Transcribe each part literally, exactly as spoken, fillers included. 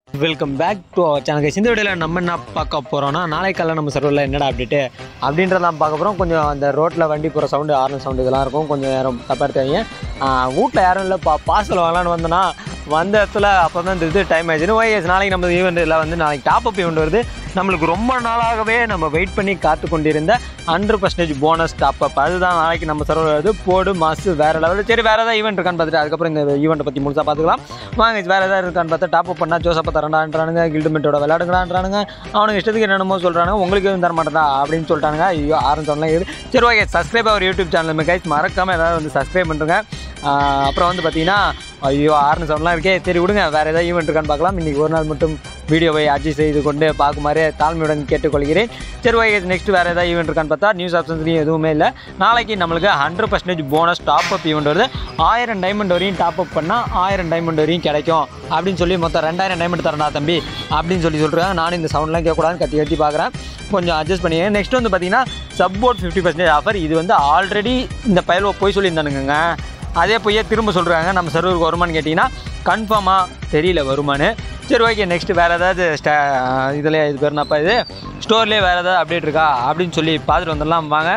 Welcome back to our channel guys. இந்த வீடியோவில் நம்ம என்ன பார்க்க போகிறோம்னா, நாளை காலையில் நம்ம சர்வரில் என்னடா அப்டேட்டு அப்படின்றதான் பார்க்க போகிறோம். கொஞ்சம் அந்த ரோட்டில் வண்டி போகிற சவுண்டு, ஆர்ன் சவுண்டு இதெல்லாம் இருக்கும். கொஞ்சம் யாரும் தப்பாக எடுத்துவீங்க. வீட்டில் யாரும் இல்லை, பா பார்சல் வாங்கலான்னு வந்தோன்னா வந்த இடத்துல அப்போ தான் இது டைம் ஆயிடுச்சு. ஓஎஸ் நாளைக்கு நம்ம ஈவெண்ட்டில் வந்து நாளைக்கு டாப்அப் ஈவெண்ட் வருது. நம்மளுக்கு ரொம்ப நாளாகவே நம்ம வெயிட் பண்ணி காத்து கொண்டிருந்த ஹண்ட்ரட் பர்சன்டேஜ் போனஸ் டாப்அப் அதுதான் நாளைக்கு நம்ம சர்வர் வருது. போடு மாசு வேறு லெவலில். சரி, வேறு ஏதாவது ஈவெண்ட் இருக்கான்னு பார்த்துட்டு அதுக்கப்புறம் இந்த ஈவெண்ட்டை பற்றி முழுசாக பார்த்துக்கலாம் வாங்க. வேறு ஏதாவது இருக்கான்னு பார்த்தா டாப்அப் பண்ணால் ஜோசப்பா தரண்டான்றானுங்க, கில்டுமெண்ட்டோட விளையாடுங்களான்றானுங்க, அவனுக்கு இஷ்டத்துக்கு என்னென்னமோ சொல்கிறானுங்க. உங்களுக்கு எதுவும் தர மாட்டேதா அப்படின்னு சொல்லிட்டானுங்க. ஐயோ ஆரம்பிச்சோம்லாம் இருக்குது. சரி okay, subscribe our YouTube channel guys, மறக்காமல் ஏதாவது வந்து சப்ஸ்கிரைப் பண்ணுறேங்க. அப்புறம் வந்து பார்த்தீங்கன்னா ஐயோ ஆர்னு சவுண்ட்லாம் இருக்கே, சரி விடுங்க, வேறு ஏதாவது ஈவெண்ட் இருக்கான்னு பார்க்கலாம். இன்றைக்கி ஒரு நாள் மட்டும் வீடியோவை அட்ஜஸ்ட் செய்து கொண்டு பார்க்குமாறு தாழ்மையுடன் கேட்டுக்கொள்கிறேன். சரி ஓகே, நெக்ஸ்ட் வேறு ஏதாவது ஈவெண்ட் இருக்கான்னு பார்த்தா நியூஸ் ஆப்ஷன்ஸ்லையும் எதுவுமே இல்லை. நாளைக்கு நம்மளுக்கு hundred percentage bonus top up event வருது. ஆயிரம் டைமண்ட் வரையும் டாப்அப் பண்ணால் ஆயிரம் டைமண்ட் வரையும் கிடைக்கும் அப்படின்னு சொல்லி மொத்தம் ரெண்டாயிரம் டைமண்ட் தரண்டா தம்பி அப்படின்னு சொல்லி சொல்கிறாங்க. நானும் இந்த சவுண்ட்லாம் கேட்கக்கூடாதுன்னு கத்தி கட்டி பார்க்குறேன், கொஞ்சம் அட்ஜஸ்ட் பண்ணிங்க. நெக்ஸ்ட் வந்து பார்த்தீங்கன்னா சப்போர்ட் ஃபிஃப்டி பர்சன்டேஜ் ஆஃபர். இது வந்து ஆல்ரெடி இந்த பயலுவை போய் சொல்லியிருந்தானுங்க, அதே போய் திரும்ப சொல்கிறாங்க. நம்ம சர்வருக்கு வருமானு கேட்டிங்கன்னா கன்ஃபார்மாக தெரியல வருமானு. சரி ஓகே, நெக்ஸ்ட்டு வேறு ஏதாவது ஸ்டா இதில் இது பேருனாப்பா இது ஸ்டோர்லேயே வேறு ஏதாவது அப்டேட் இருக்கா அப்படின்னு சொல்லி பார்த்துட்டு வந்துடலாம் வாங்க.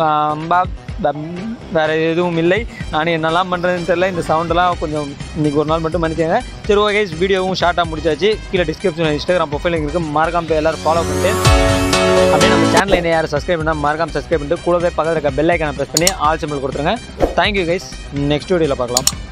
வேறு எதுவும் இல்லை. நான் என்னெல்லாம் பண்ணுறதுன்னு தெரியல. இந்த சவுண்டெல்லாம் கொஞ்சம் இன்றைக்கி ஒரு நாள் மட்டும் மன்னிச்சாங்க. சரி ஓகே, வீடியோவும் ஷார்ட்டாக முடிச்சாச்சு. கீழே டிஸ்கிரிப்ஷன் இன்ஸ்டாகிராம் ப்ரொஃபைல் இருக்குது, மறக்காம எல்லோரும் ஃபாலோ பண்ணிட்டு அப்படியே நம்ம சேனலில் என்ன யாரும் சப்ஸ்கிரைப் பண்ணால் மறக்காம சப்ஸ்கிரைப் பண்ணிட்டு கூடவே பக்கத்தில் இருக்க பெல் ஐக்கானை ப்ரெஸ் பண்ணி ஆல் சிம்பிள் கொடுத்துருங்க. தேங்க்யூ கைஸ், நெக்ஸ்ட் வீடியோவில் பார்க்கலாம்.